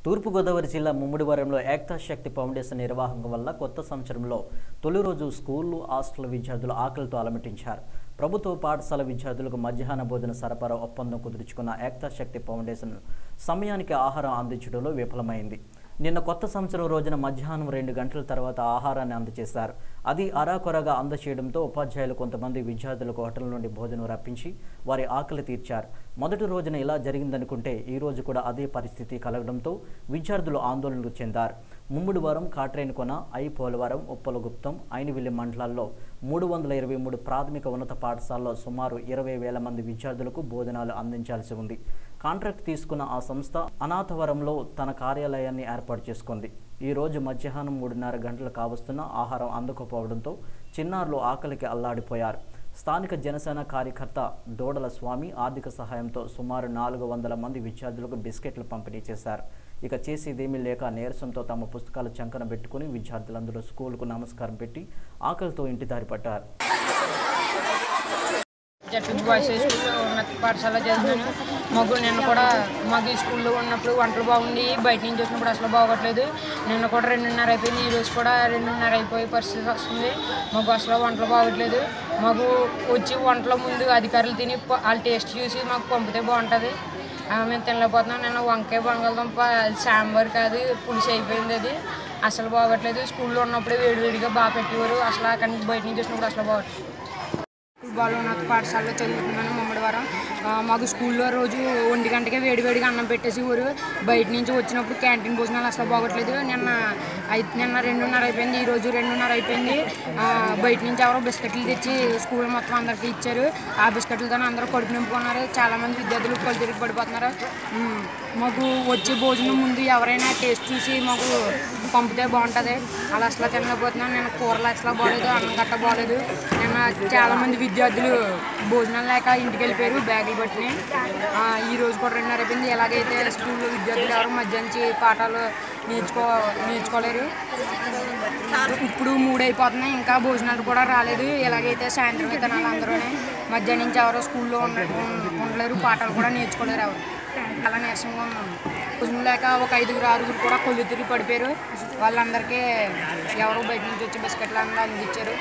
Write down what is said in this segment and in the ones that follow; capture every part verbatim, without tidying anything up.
తూర్పుగోదావరి జిల్లా ముమ్మిడివరంలో ఏక్తా శక్తి ఫౌండేషన్ నిర్వాహకం వల్ల కొత్త సంవత్సరంలో తొలి రోజు స్కూళ్లు హాస్టల్ విద్యార్థులు ఆకలితో అలమటించారు. ప్రభుత్వ పాఠశాల విద్యార్థులకు మధ్యాహ్న భోజన సరఫరా ఒప్పందం కుదుర్చుకున్న ఏక్తా శక్తి ఫౌండేషన్ సమయానికి ఆహారం అందించడంలో విఫలమైంది. నిన్న కొత్త సంవత్సరం రోజున మధ్యాహ్నం రెండు గంటల తర్వాత ఆహారాన్ని అందజేశారు. అది అరాకొరగా అందచేయడంతో ఉపాధ్యాయులు కొంతమంది విద్యార్థులకు హోటల్ నుండి భోజనం రప్పించి వారి ఆకలి తీర్చారు. మొదటి రోజున ఇలా జరిగిందనుకుంటే ఈ రోజు కూడా అదే పరిస్థితి కలగడంతో విద్యార్థులు ఆందోళనకు చెందారు. ముమ్మిడివరం, కాట్రేనికొన, ఐ పోలవరం, ఉప్పలగుప్తం, ఐనవిల్లి మండలాల్లో మూడు వందల ఇరవై మూడు ప్రాథమిక ఉన్నత పాఠశాలలో సుమారు ఇరవై వేల మంది విద్యార్థులకు భోజనాలు అందించాల్సి ఉంది. కాంట్రాక్ట్ తీసుకున్న ఆ సంస్థ అనాథవరంలో తన కార్యాలయాన్ని ఏర్పాటు చేసుకుంది. ఈ రోజు మధ్యాహ్నం మూడున్నర గంటలు కావస్తున్న ఆహారం అందకపోవడంతో చిన్నారులు ఆకలికి అల్లాడిపోయారు. స్థానిక జనసేన కార్యకర్త దోడల స్వామి ఆర్థిక సహాయంతో సుమారు నాలుగు వందల మంది విద్యార్థులకు బిస్కెట్లు పంపిణీ చేశారు. ఇక చేసేదేమీ లేక నీరసంతో తమ పుస్తకాలు చంకన పెట్టుకుని విద్యార్థులందరూ స్కూల్కు నమస్కారం పెట్టి ఆకలితో ఇంటి దారి పట్టారు. బాయ్స్ స్కూల్లో ఉన్నత పాఠశాల చదివాను. మాకు నిన్న కూడా మాకు ఈ స్కూల్లో ఉన్నప్పుడు వంటలు బాగుండి బయట నుంచి వచ్చినప్పుడు అసలు బాగోట్లేదు. నిన్న కూడా రెండున్నర అయిపోయింది. ఈరోజు కూడా రెండున్నర అయిపోయే పరిస్థితి వస్తుంది. మాకు అసలు వంటలు బాగోట్లేదు. మాకు వచ్చి వంటల ముందు అధికారులు తిని వాళ్ళ టేస్ట్ చూసి మాకు పంపితే బాగుంటుంది. మేము తినలేకపోతున్నాం. నిన్న వంకాయ బంగాళదుంప సాంబార్ కాదు పులుసు అయిపోయింది. అది అసలు బాగోట్లేదు. స్కూల్లో ఉన్నప్పుడే వేడివేడిగా బాగా పెట్టేవారు. అసలు అక్కడి నుంచి బయట నుంచి వచ్చినప్పుడు అసలు బాగోట్లేదు. బాలు ఉన్నత పాఠశాలలో చదువుతున్నాను ముమ్మిడివరం. మాకు స్కూల్లో రోజు ఒంటి గంటకే వేడివేడిగా అన్నం పెట్టేసి ఊరు బయట నుంచి వచ్చినప్పుడు క్యాంటీన్ భోజనాలు అసలు బాగోట్లేదు. నిన్న నిన్న రెండున్నర అయిపోయింది. ఈరోజు రెండున్నర అయిపోయింది. బయట నుంచి ఎవరో బిస్కెట్లు తెచ్చి స్కూల్ మొత్తం అందరికీ ఇచ్చారు. ఆ బిస్కెట్లతో అందరూ కడుపు నింపుకున్నారు. చాలామంది విద్యార్థులు కళ్ళు తిరిగి పడిపోతున్నారు. మాకు వచ్చే భోజనం ముందు ఎవరైనా టేస్ట్ చూసి మాకు పంపితే బాగుంటుంది. అలా అసలు తినలేకపోతున్నాం. నేను కూరలు అసలు బాగోలేదు, అన్నం గట్ట బాగోలేదు. నిన్న చాలామంది విద్యార్థులు భోజనం లేక ఇంటికి వెళ్ళిపోయారు బ్యాగులు పట్టిని. ఈరోజు కూడా రెండున్నర అయిపోయింది. ఎలాగైతే స్కూల్లో విద్యార్థులు ఎవరు మధ్యాహ్నం పాఠాలు నేర్చుకో నేర్చుకోలేరు. ఇప్పుడు మూడు అయిపోతున్నాయి, ఇంకా భోజనాలు కూడా రాలేదు. ఎలాగైతే సాయంత్రం తినాలి అందరూ. మధ్యాహ్నం నుంచి ఎవరో స్కూల్లో ఉండ ఉండలేరు, పాఠాలు కూడా నేర్చుకోలేరు ఎవరు. అలా నీరసంగా ఉన్నాం. భోజనం లేక ఒక ఐదుగురు ఆరుగురు కూడా కొళ్ళు తిరిగి పడిపోయారు. వాళ్ళందరికీ ఎవరో బయట నుంచి వచ్చి బిస్కెట్లు అన్నీ అందించారు.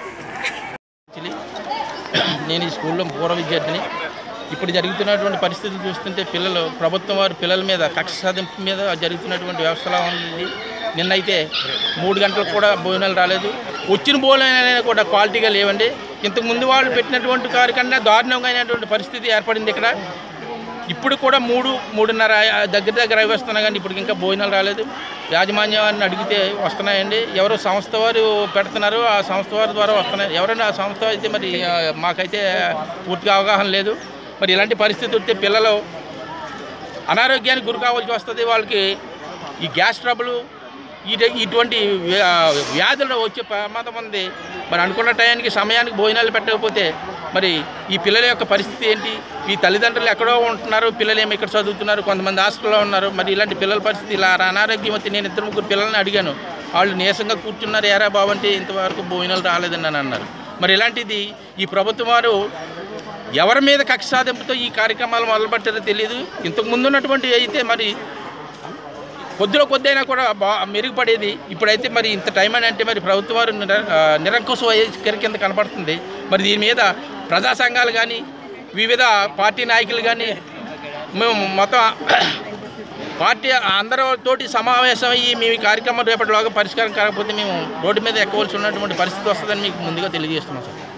నేను ఈ స్కూల్లో పూర్వ విద్యార్థిని. ఇప్పుడు జరుగుతున్నటువంటి పరిస్థితులు చూస్తుంటే పిల్లలు ప్రభుత్వం వారి పిల్లల మీద కక్ష సాధింపు మీద జరుగుతున్నటువంటి వ్యవస్థలా ఉంది. నిన్నైతే మూడు గంటలకు కూడా భోజనాలు రాలేదు. వచ్చిన భోజనాలు కూడా క్వాలిటీగా లేవండి. ఇంతకుముందు వాళ్ళు పెట్టినటువంటి కారు కన్నా దారుణంగా అయినటువంటి పరిస్థితి ఏర్పడింది ఇక్కడ. ఇప్పుడు కూడా మూడు మూడున్నర దగ్గర దగ్గర అవి వస్తున్నాయి, కానీ ఇప్పుడు ఇంకా భోజనాలు రాలేదు. యాజమాన్యాన్ని అడిగితే వస్తున్నాయండి. ఎవరో సంస్థ వారు పెడుతున్నారు, ఆ సంస్థ వారి ద్వారా వస్తున్నాయి. ఎవరైనా ఆ సంస్థ అయితే మరి మాకైతే పూర్తిగా అవగాహన లేదు. మరి ఇలాంటి పరిస్థితి వస్తే పిల్లలు అనారోగ్యానికి గురి కావాల్సి వస్తుంది. వాళ్ళకి ఈ గ్యాస్ ట్రబుల్ ఇటువంటి వ్యాధులు వచ్చే ప్రమాదం ఉంది. మరి అనుకున్న టయానికి సమయానికి భోజనాలు పెట్టకపోతే మరి ఈ పిల్లల యొక్క పరిస్థితి ఏంటి? ఈ తల్లిదండ్రులు ఎక్కడో ఉంటున్నారు, పిల్లలు ఏమి ఇక్కడ చదువుతున్నారు, కొంతమంది హాస్టల్లో ఉన్నారు. మరి ఇలాంటి పిల్లల పరిస్థితి ఇలా అనారోగ్యం వచ్చి నేను ఇద్దరు ముగ్గురు పిల్లల్ని అడిగాను. వాళ్ళు నీరసంగా కూర్చున్నారు. ఏరా బాబంటే ఇంతవరకు భోజనాలు రాలేదని అని అన్నారు. మరి ఇలాంటిది ఈ ప్రభుత్వం వారు ఎవరి మీద కక్ష సాధింపుతో ఈ కార్యక్రమాలు మొదలుపెట్టారో తెలియదు. ఇంతకు ముందు ఉన్నటువంటి అయితే మరి కొద్దిలో కొద్ది అయినా కూడా బా మెరుగుపడేది. ఇప్పుడైతే మరి ఇంత టైం అని అంటే మరి ప్రభుత్వం వారు నిరంకుశ వైఖరి కింద కనపడుతుంది. మరి దీని మీద ప్రజా సంఘాలు కానీ వివిధ పార్టీ నాయకులు కానీ మేము మొత్తం పార్టీ అందరితోటి సమావేశం అయ్యి మేము ఈ కార్యక్రమం రేపటిలోగా పరిష్కారం కాకపోతే మేము రోడ్డు మీద ఎక్కవలసి ఉన్నటువంటి పరిస్థితి వస్తుందని మీకు ముందుగా తెలియజేస్తున్నాం సార్.